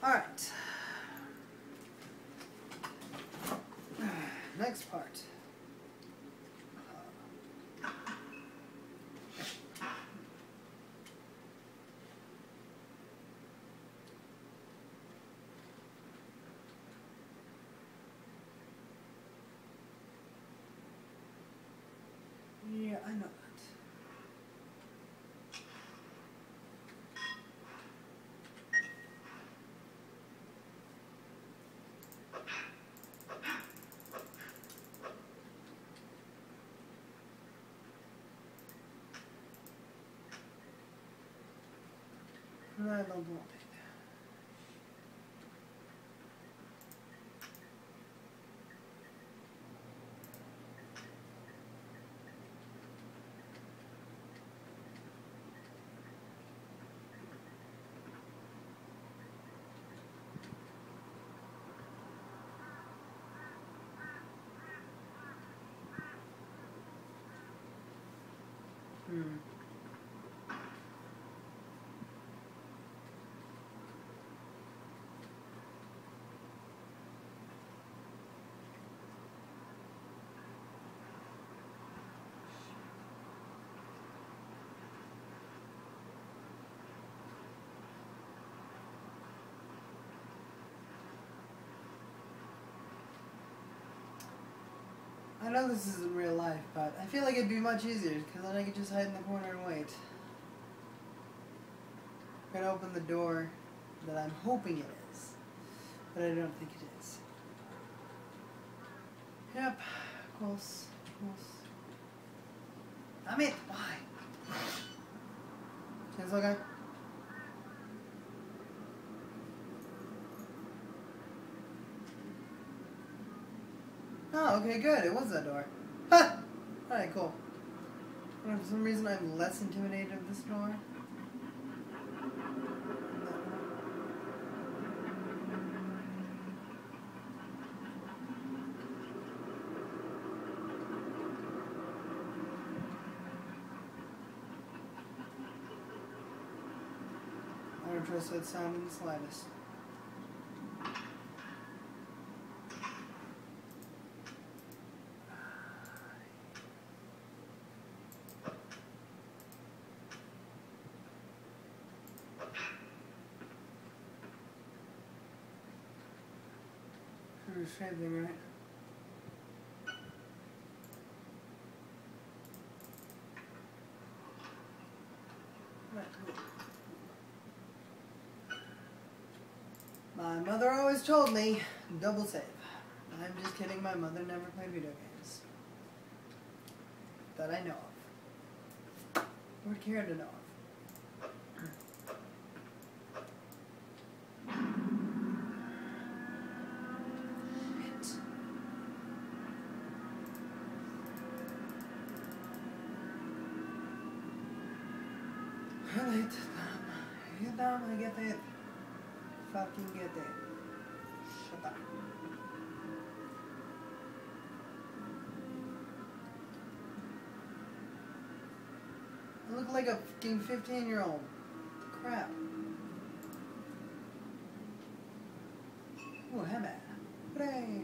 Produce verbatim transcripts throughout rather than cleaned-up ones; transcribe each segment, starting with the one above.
Alright. Next part. Yeah, I know that. I don't want it. Hmm. I know this isn't real life, but I feel like it'd be much easier, because then I could just hide in the corner and wait. I'm gonna open the door that I'm hoping it is, but I don't think it is. Yep, close, close. Damn it, why? It's okay. Oh, okay, good. It was that door. Ha! Alright, cool. For some reason, I'm less intimidated of this door. I don't trust that sound in the slightest. Same thing, right? Right. My mother always told me, double save. I'm just kidding, my mother never played video games. That I know of. Or care to know of. Right, you down, I get it. Fucking get it. Shut up. I look like a fucking fifteen year old. Crap. Oh, hammer. Hooray.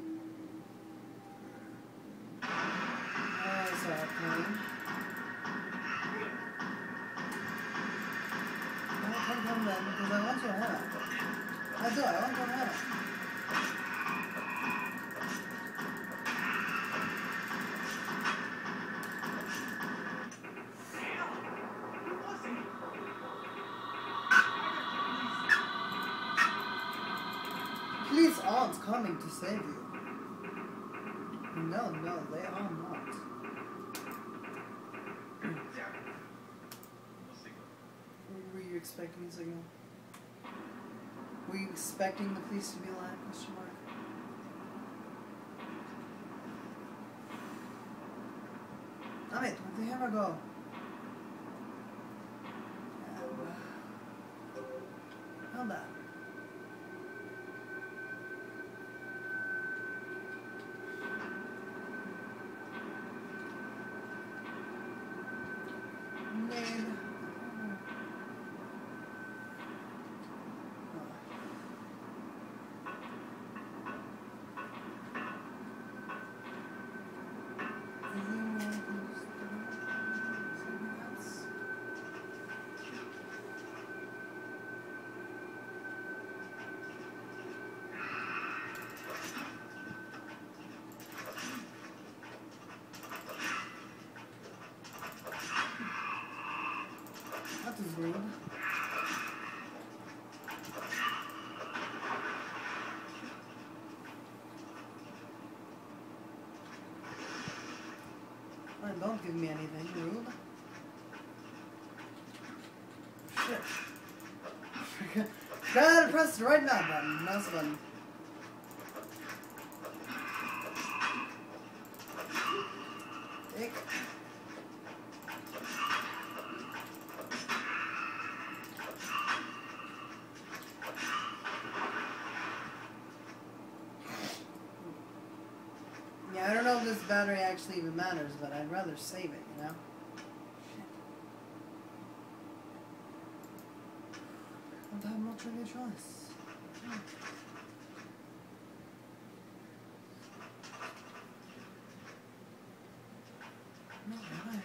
There's our plane. Come, come then, because I want your hammer. I do, I want your hammer. Police aren't coming to save you. No, no, they are not. Were you expecting a signal? Were you expecting the police to be alive? Question mark. Damn it, where'd the hammer go? Hold on. Don't give me anything, Rube. Shit. Gotta press the right mouse button. Mouse button. Dick. Yeah, I don't know if this battery actually even matters, but I'd rather save it, you know? I don't have much of a choice. No, right.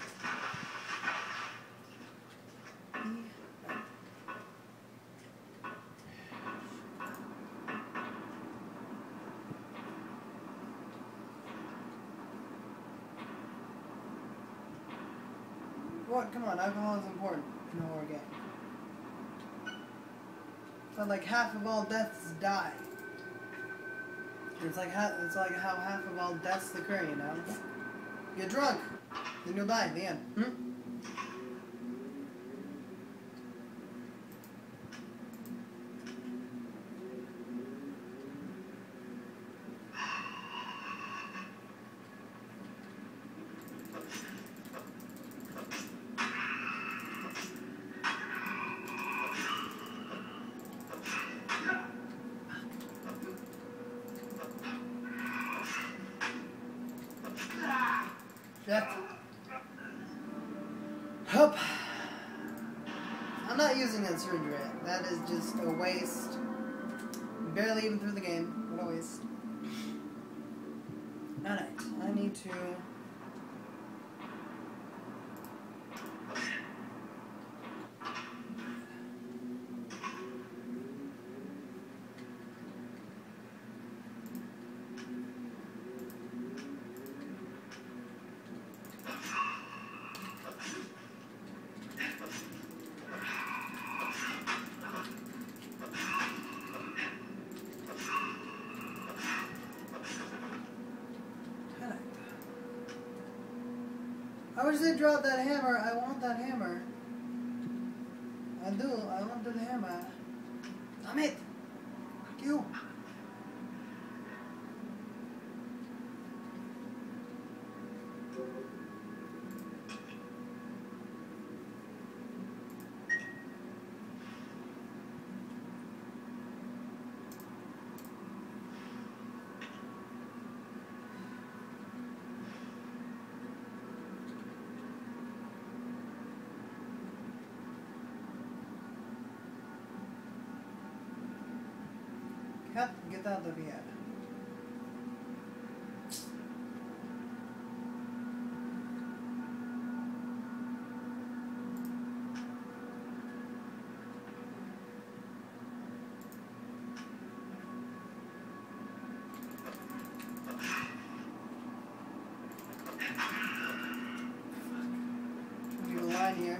What? Come on, alcohol is important in a horror game. So like half of all deaths die. It's like how it's like how half of all deaths occur, you know. Get drunk, then you'll die at the end. Hmm? Shit. Hup. I'm not using that surgery yet. That is just a waste. Barely even through the game. What a waste. Alright, I need to... I wish they dropped that hammer. I want that hammer. I do. I want the hammer. Damn it! Fuck you. Cat, get out of here. Leave a line here.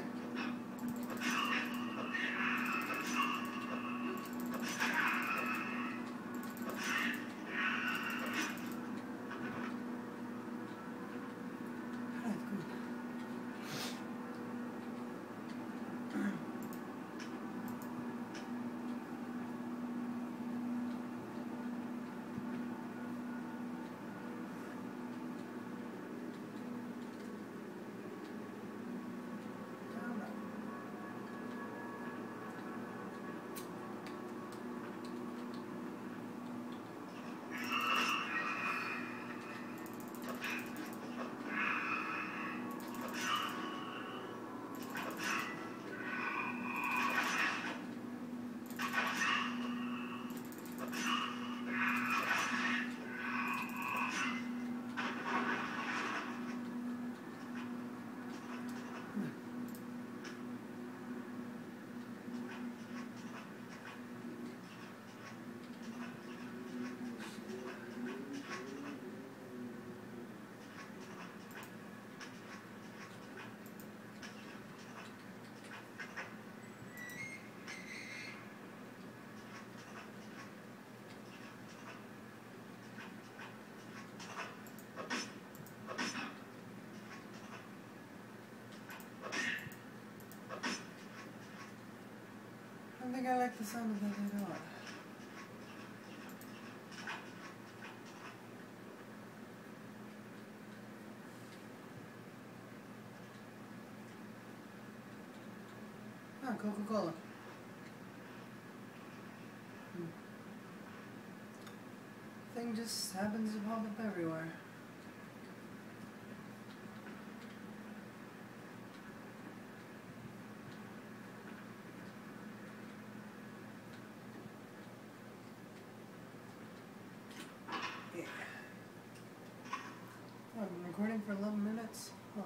think I like the sound of that at all. Ah, Coca-Cola. Hmm. Thing just happens to pop up everywhere. Yeah. Oh, I've been recording for eleven minutes. Oh.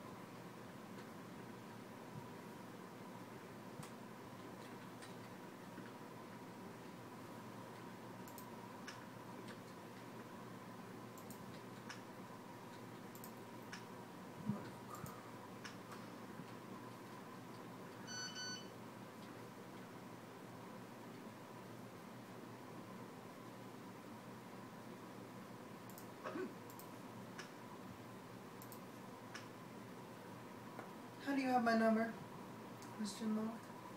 How do you have my number? Question mark.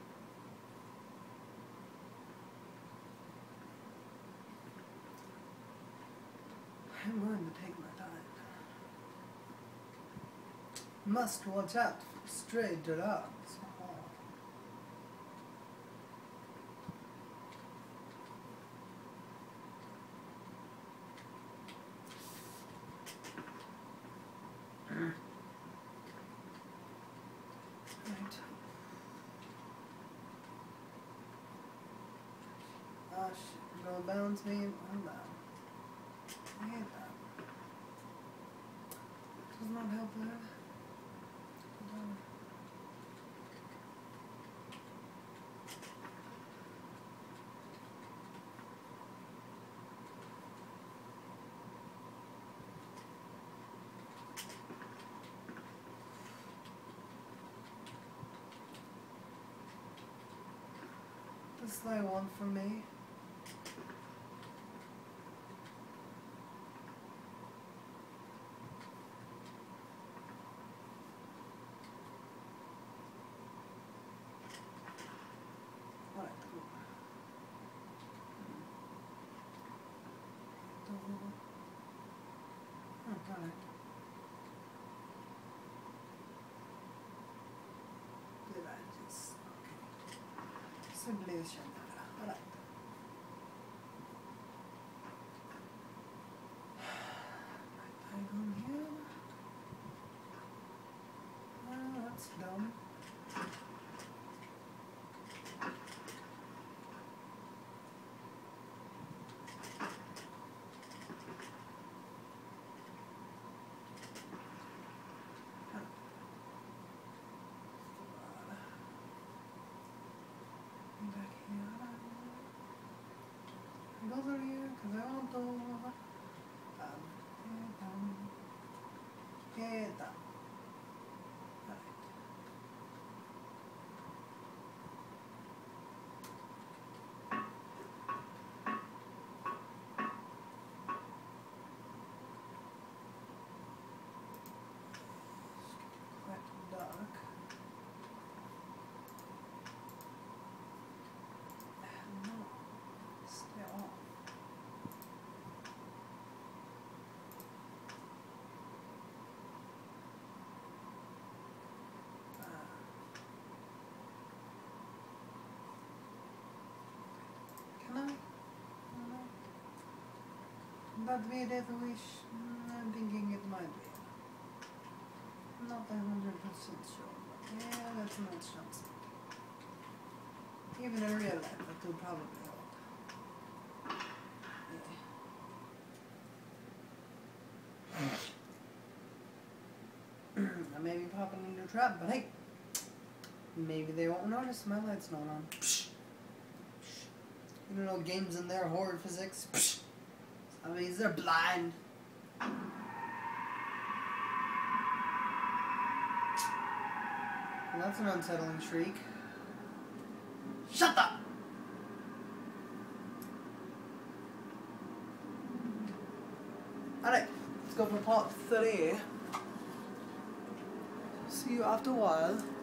I'm going to take my time. Must watch out for stray dogs. Right. Oh shit, you're gonna bounce me? I'm down. I hate that. Does not help that. This they want from me. Alright, cool. Oh, alright. Did I just okay. Simply känner alright. I go here. Oh, that's dumb. Back here. Go through here because I want to. Um, get that. Alright. Quite dark. But be that wish, I'm thinking it might be. Not a hundred percent sure, but yeah, that's not chance. Even in real life, that would probably hold. Yeah. I may be popping into a trap, but hey, maybe they won't notice my light's not on. You don't know games in there, horror physics. I mean, they're blind. Well, that's an unsettling shriek. Shut up! Alright, let's go for part three. See you after a while.